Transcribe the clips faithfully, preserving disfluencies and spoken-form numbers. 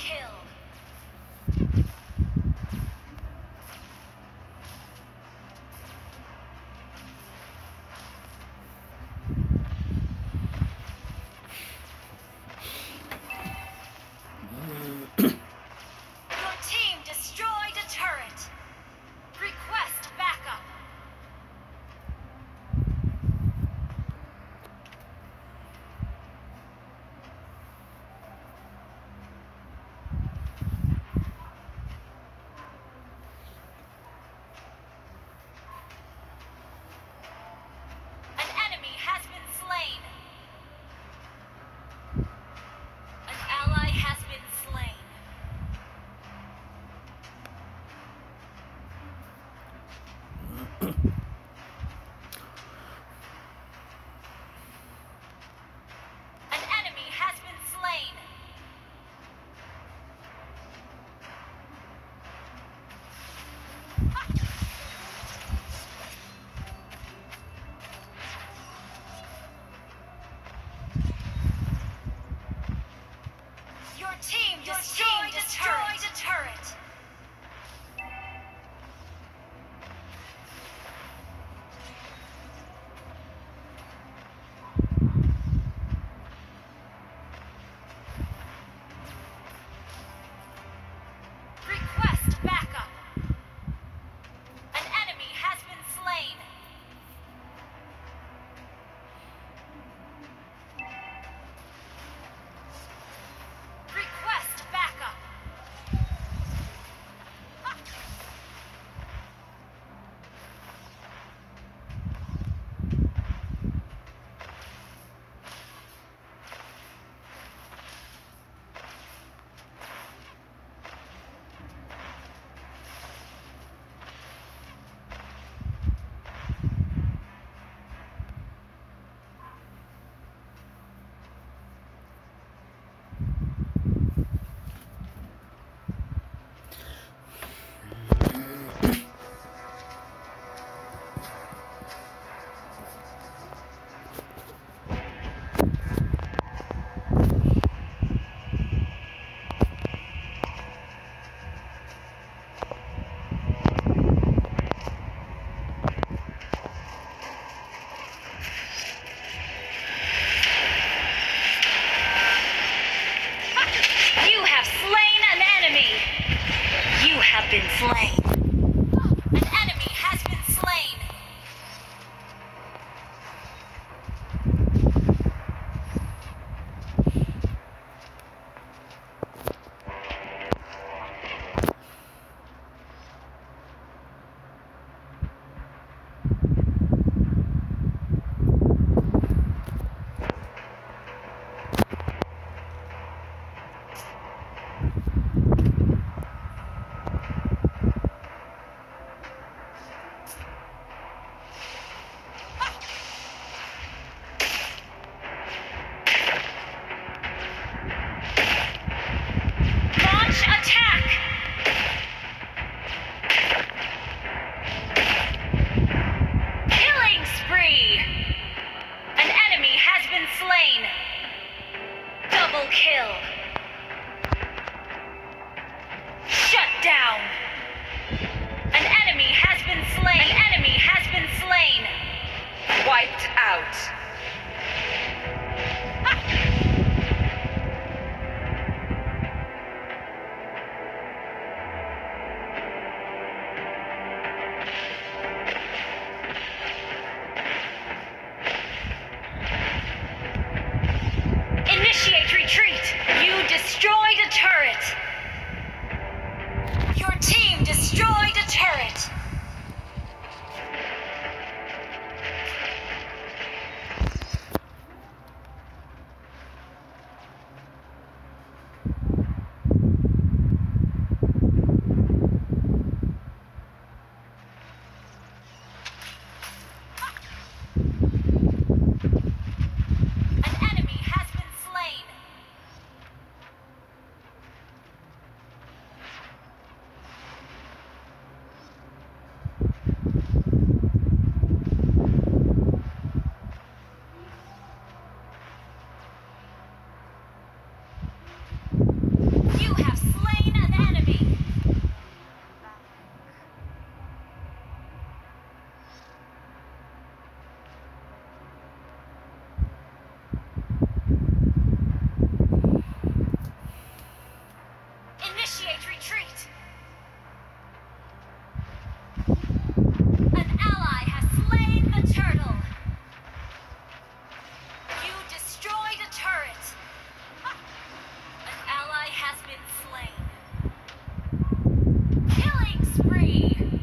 kill. Your team destroyed a turret. Request backup. An enemy has been slain. An ally has been slain. An enemy has been slain. Your team destroyed a turret. A turret. Request backup. An enemy has been slain. Request backup. You have slain an enemy. You have been slain. An enemy has been slain. Launch attack. Killing spree. An enemy has been slain. Double kill. Shut down. An enemy has been slain. An enemy has been slain. Wiped out. have slain an enemy. Initiate retreat. An ally has slain the turtle. You destroyed a turret. An ally has been slain. Killing spree.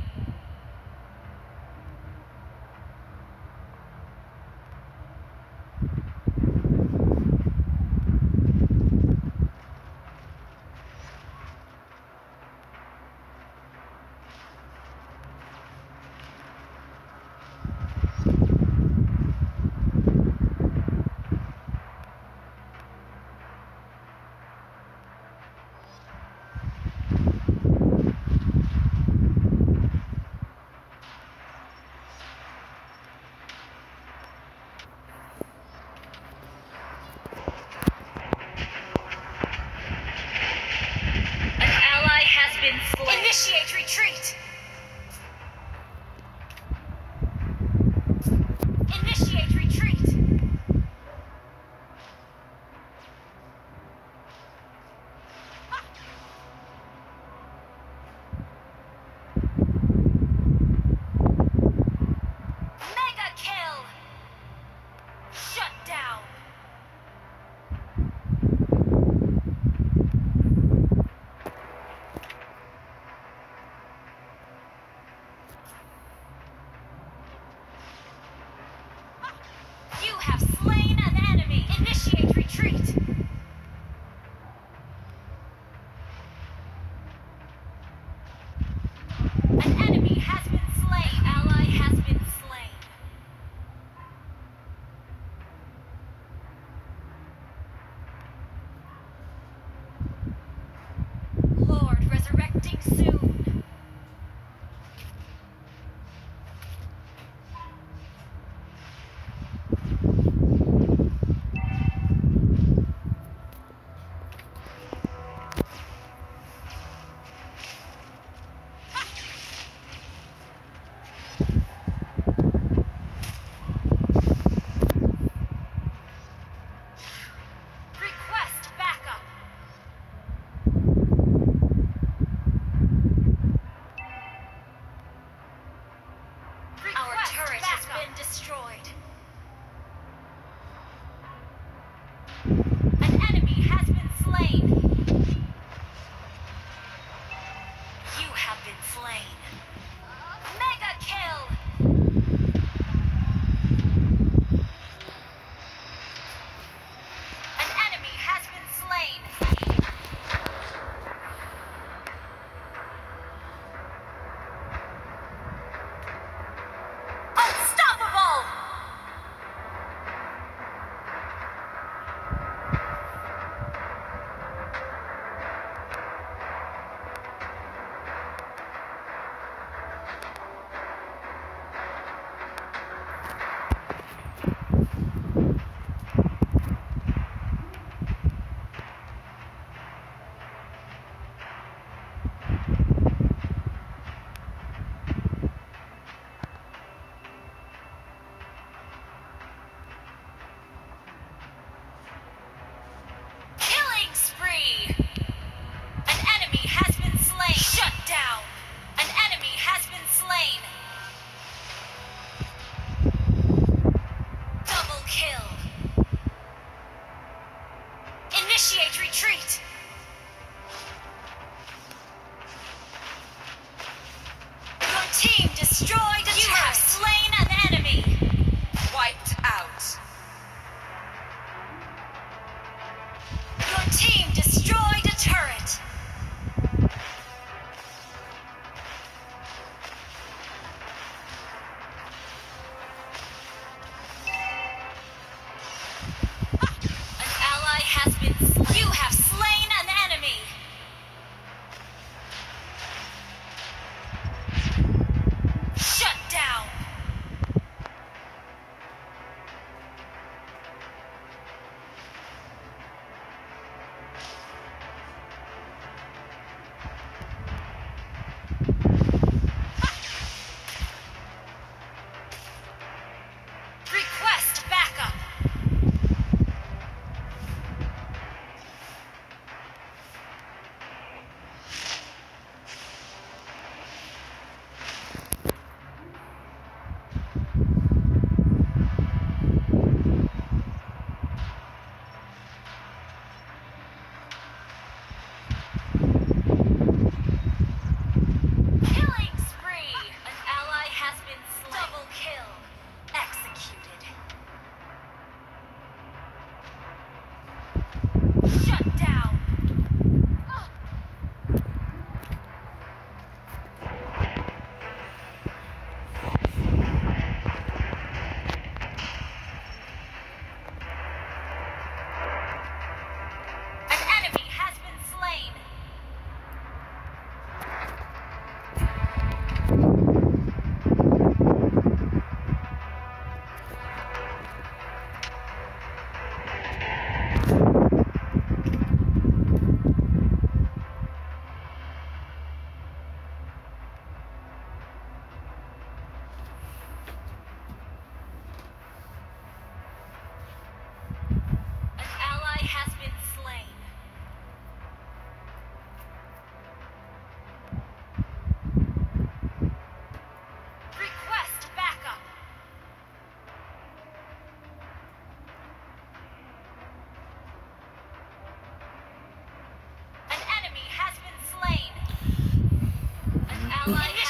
Initiate retreat! Initiate retreat! Mega kill! Shut down! You have slain an enemy! Initiate retreat! An enemy has been slain! An ally has been slain! Lord, resurrecting soon! Destroyed. An enemy has been slain. You have been slain. Mega kill. An enemy has been slain. Initiate retreat! Your team destroyed a turret! You have slain an enemy! Wiped out! Your team destroyed a turret! An ally has been slain! You have slain an enemy! Shut down! ally